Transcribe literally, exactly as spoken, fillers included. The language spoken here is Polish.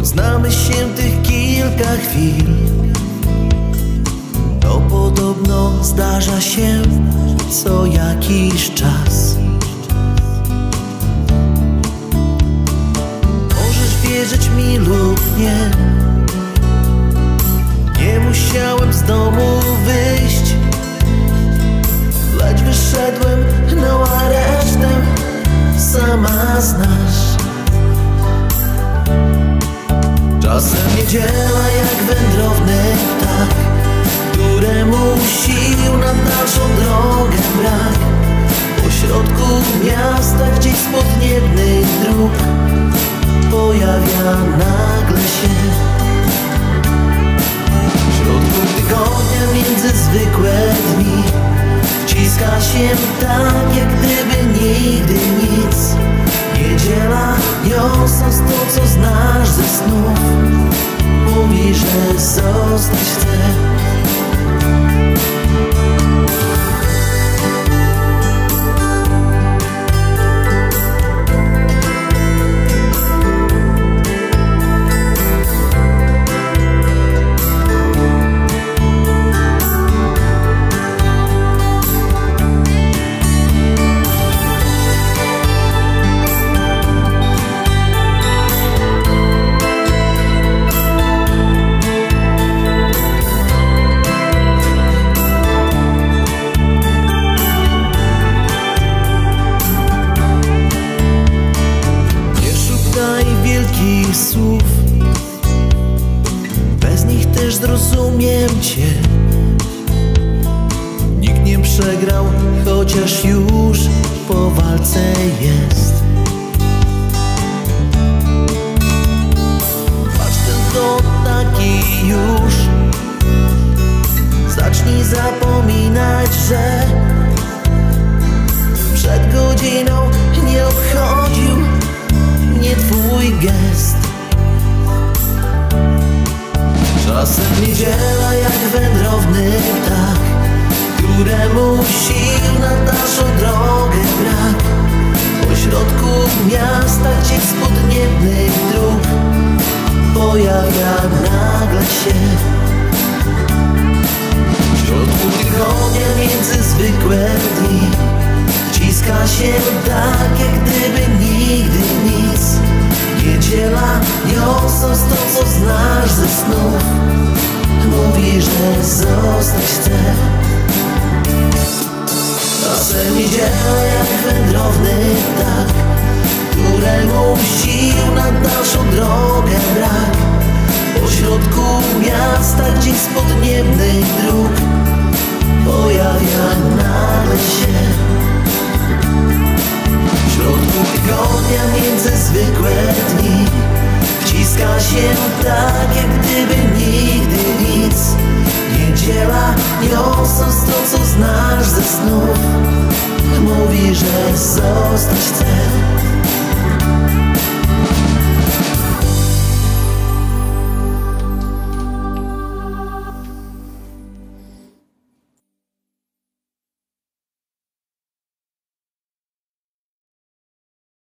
Choć znamy się tych kilka chwil, to podobno zdarza się co jakiś czas. Możesz wierzyć mi lub nie, nie musiałem z domu wyjść, lecz wyszedłem, no a resztę sama znasz. Czasem niedziela jak wędrowny ptak, któremu sił na dalszą drogę brak. Pośrodku miasta, gdzieś z podniebnych dróg, pojawia nagle się. W środku tygodnia między zwykłe dni wciska się tak, jak gdyby nigdy nic. Niedziela, niosąc to, co znasz ze snów, mówi, że zostać chce. Słów, bez nich też zrozumiem Cię. Nikt nie przegrał, chociaż już po walce jest. Patrz, ten to taki już. Zacznij zapominać, że przed godziną nie obchodził mnie Twój gest. Czasem niedziela jak wędrowny ptak, któremu sił na dalszą drogę brak. Pośrodku miasta, gdzieś z podniebnych dróg, pojawia nagle się. W środku tygodnia między zwykłe dni wciska się tak, jak gdyby nigdy nic. Niedziela, niosąc to, co znasz ze snów, mówi, że zostać chce. Czasem niedziela jak wędrowny ptak, któremu sił na dalszą drogę brak. Pośrodku miasta, gdzieś z podniebnych dróg, pojawia nagle się. W środku tygodnia między zwykłe dni wciska się tak, jak gdyby nigdy nic. Niedziela, niosąc to, co znasz ze snów, mówi, że zostać chce.